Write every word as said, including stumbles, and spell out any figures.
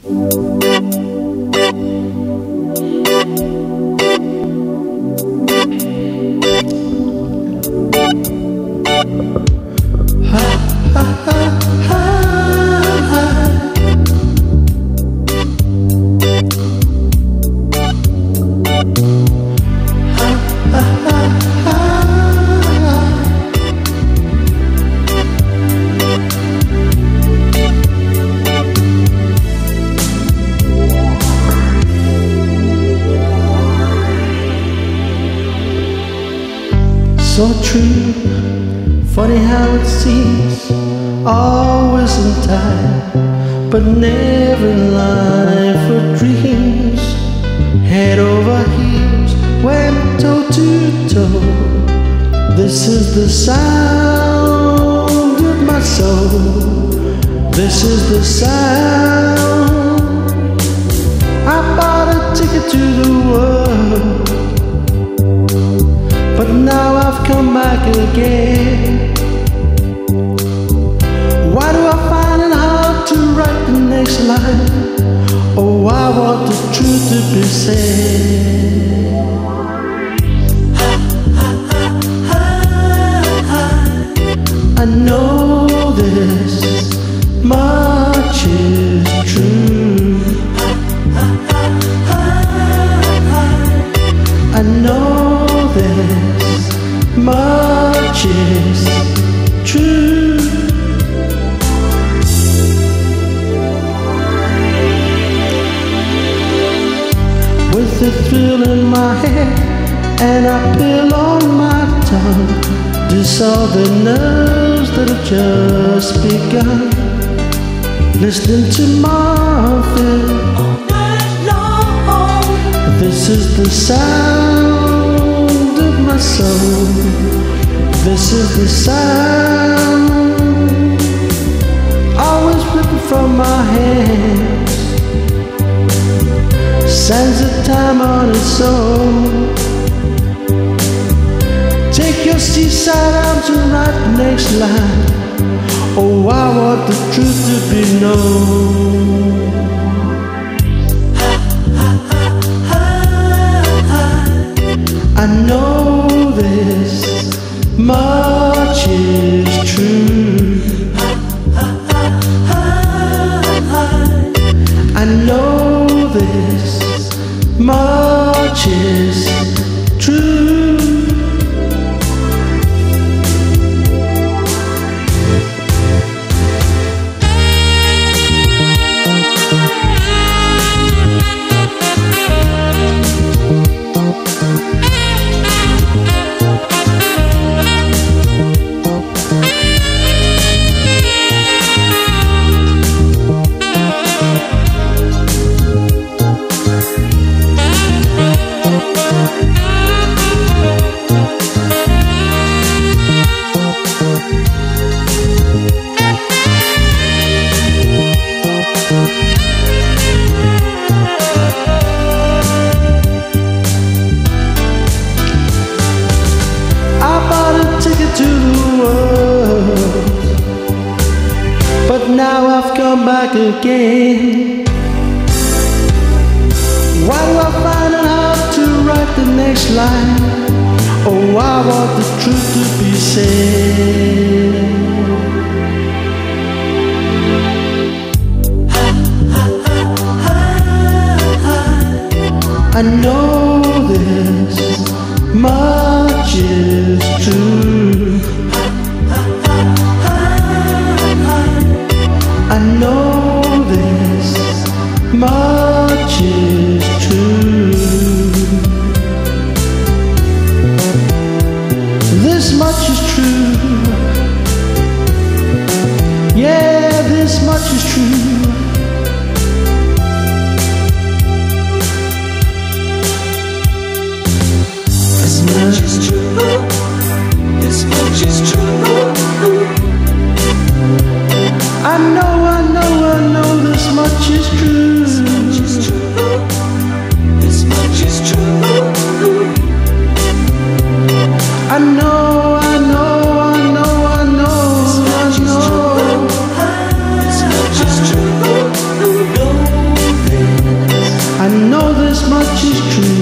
So true, funny how it seems, always in time, but never in life or dreams. Head over heels, went toe to toe. This is the sound of my soul. This is the sound. I bought a ticket to the world, but now I've come back again. Why do I find it hard to write the next line? Oh, I want the truth to be said. I know this much is true. I know this much is true. With the thrill in my head and a pill on my tongue, this all the nerves that have just begun. Listening to Marvin all night long. This is the sound of my soul. This is the sound, always ripping from my hands. Sands of time on its own. Take your seaside arms and write the next line. Oh, I want the truth to be known. I know this much is true. I know this much is true. Ticket to the world, but now I've come back again. Why do I find it hard to write the next line? Oh, I want the truth to be said. I know this much is true. I know this much is true. This much is true. Yeah, this much is true. This much is true. This much is true. I know, I know, I know this much is true. This much is true. I know, I know, I know, I know, I know. This much is true. know this much is true.